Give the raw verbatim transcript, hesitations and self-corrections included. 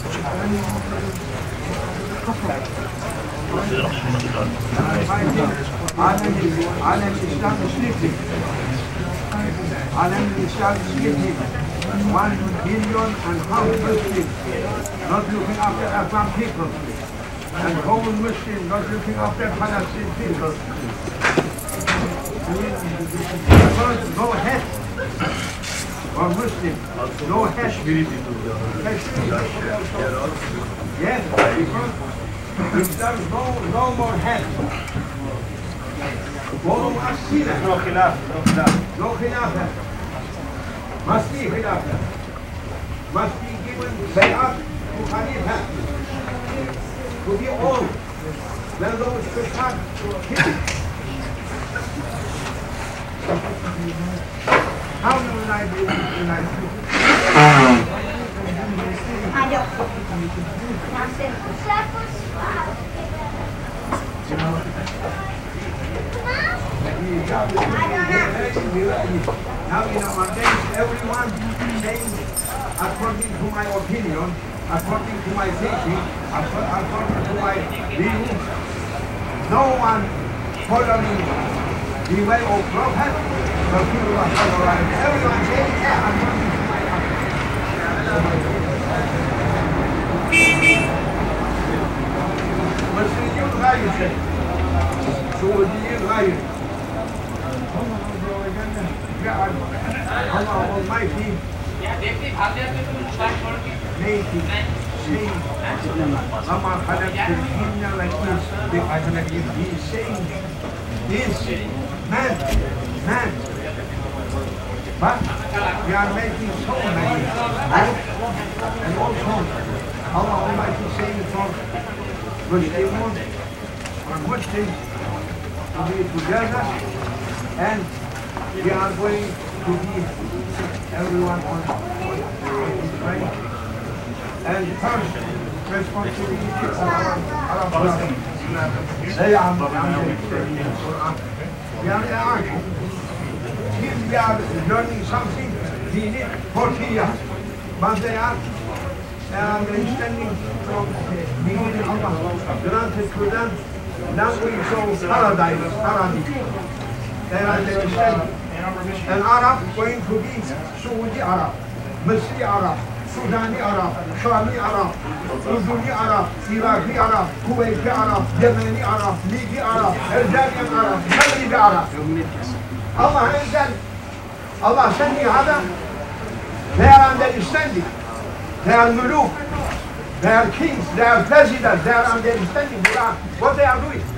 Alem Islam is sleeping. Alem Islam is sleeping. One billion and half Muslims not looking after Afghan people. And whole Muslims not looking after Palestinian people. Because no head for Muslims, no head. Yes, because if there is no, no more head. No khilaf, no khilaf. No khilaf. Must be khilaf. Must be given bay'at to Khalifa. To be old. When those Kushar killed. How will I be united? Now in our days, everyone saying, according to my opinion, according to my thinking, according to my view, no one following the way of Prophet, but people are following. Everyone saying, yeah, according to my opinion. مسلمين غاية شيء سعوديين غاية جعل الله Almighty made saying Lama خلقت الجن والإنس بأجل He is saying this man, man but we are making so many and also Allah Almighty saying for Muslims or Muslims to be together, and we are going to be everyone on his way. And first responsibility of our Arab brothers. They are understanding the Quran. We are asking. If we are learning something, we need forty years, but they are understanding from the Allah granted to them language of paradise, paradise. They are understanding. An Arab going to be Saudi Arab, Misri Arab, Sudani Arab, Shami Arab, Urduni Arab, Iraqi Arab, Kuwaiti Arab, Yemeni Arab, Libya Arab, Algerian Arab, Maghribi Arab. Allah has Allah sent you other. They are understanding. They are muluk, they are kings, they are presidents, they are understanding what they are doing.